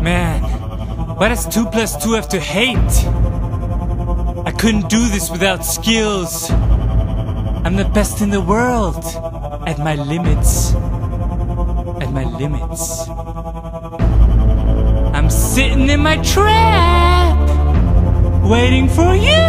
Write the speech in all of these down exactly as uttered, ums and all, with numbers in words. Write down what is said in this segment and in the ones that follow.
Man, why does two plus two have to hate? I couldn't do this without skills. I'm the best in the world at my limits. At my limits. I'm sitting in my trap, waiting for you.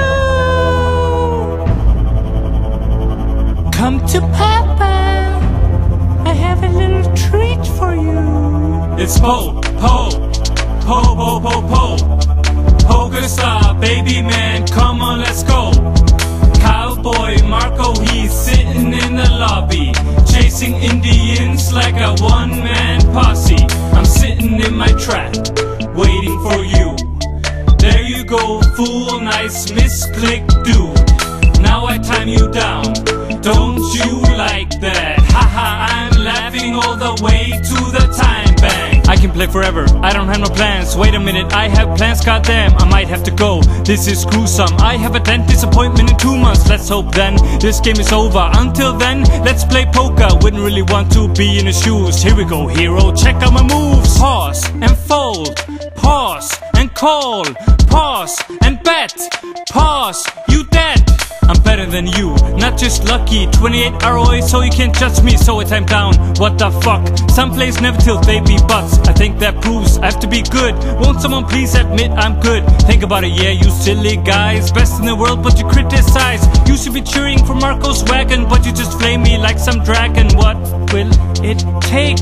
Come to Papa, I have a little treat for you. It's Po, Po, Po, Po, Po, Po. Poker star, baby man, come on, let's go. Cowboy Marco, he's sitting in the lobby, chasing Indians like a one-man posse. I'm sitting in my trap, waiting for you. There you go, fool, nice misclick dude. Now I time you down, don't you like that? Haha, I'm laughing all the way to the time bank. I can play forever, I don't have no plans. Wait a minute, I have plans, goddamn, I might have to go. This is gruesome, I have a dentist appointment in two months. Let's hope then, this game is over. Until then, let's play poker. Wouldn't really want to be in his shoes. Here we go, hero, check out my moves. Pause and fold, pause and call, pause and bet, pause, you dead. I'm better than you, not just lucky. Twenty-eight R O A, so you can't judge me. So I time down, what the fuck? Some plays never tilt, they be butts. I think that proves I have to be good. Won't someone please admit I'm good? Think about it, yeah, you silly guys. Best in the world, but you criticize. You should be cheering for Marco's wagon, but you just flame me like some dragon. What will it take?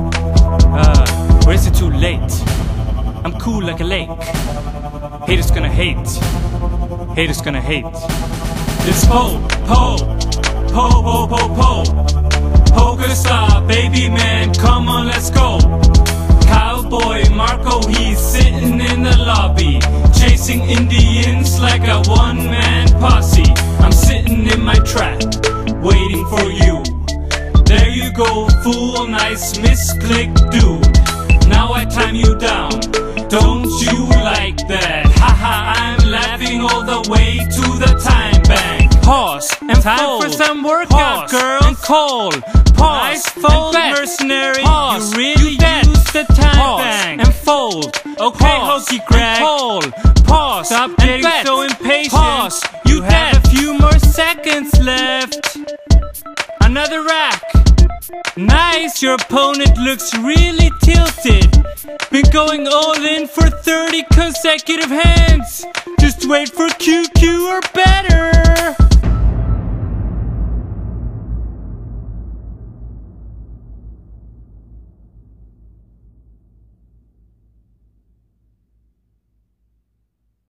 Uh, or is it too late? I'm cool like a lake. Haters gonna hate. Haters gonna hate. It's Po, Po, Po, Po, Po, Po. Poker star, baby man, come on, let's go. Cowboy Marco, he's sitting in the lobby, chasing Indians like a one-man posse. I'm sitting in my trap, waiting for you. There you go, fool, nice misclick dude. Now I time you down, don't you like that? Haha, I'm laughing all the way to the time bank. Pause and time fold. For some workout, pause, girls. And call. Pause nice fold, and mercenary. Pause. You really you use the time pause, bank. And fold. Okay, hokey crack. Call. Pause. Stop getting bet. So impatient. Pause. You, you have a few more seconds left. Another rack. Nice, your opponent looks really tilted. Been going all in for thirty consecutive hands. Just wait for Q Q or better.